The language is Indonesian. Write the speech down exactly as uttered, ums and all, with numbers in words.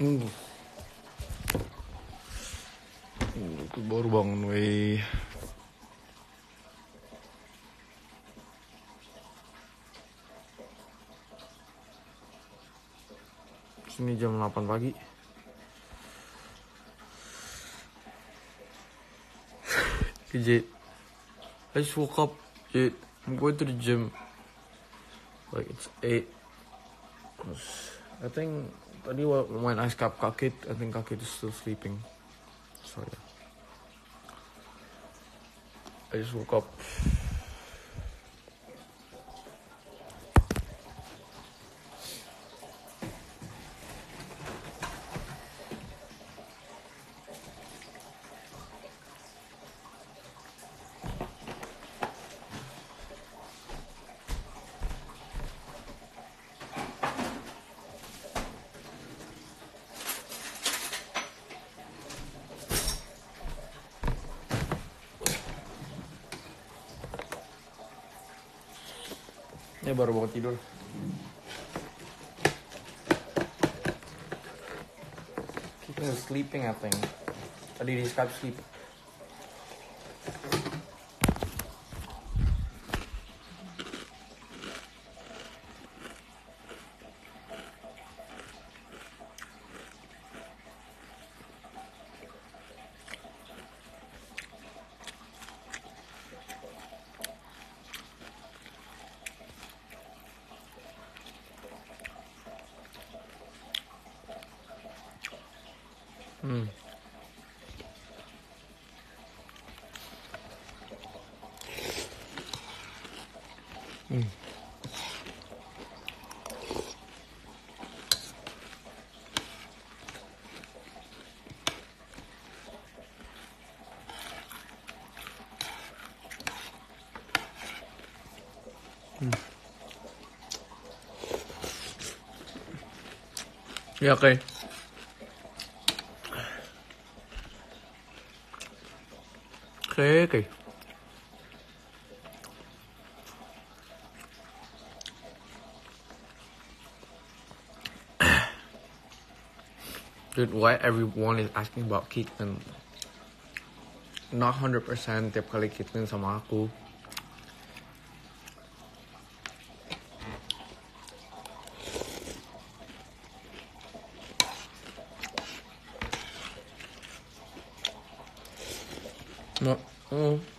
Uh. Uh, aku baru bangun, wey. Sini jam delapan pagi. Jit, I just woke up. Jit, I'm going to the gym. Like it's eight. I think tadi when I skap Kakit, I think Kakit is still sleeping. So yeah, I just woke up. Ini baru bangun tidur. Keeping sleeping, I think. Tadi di Skype sleep. Hmm. Hmm. Hmm. Ya, oke. Okay. Oke, okay, oke. Okay. Dude, why everyone is asking about Keaton? Not one hundred percent tiap kali Keaton sama aku. No. Oh.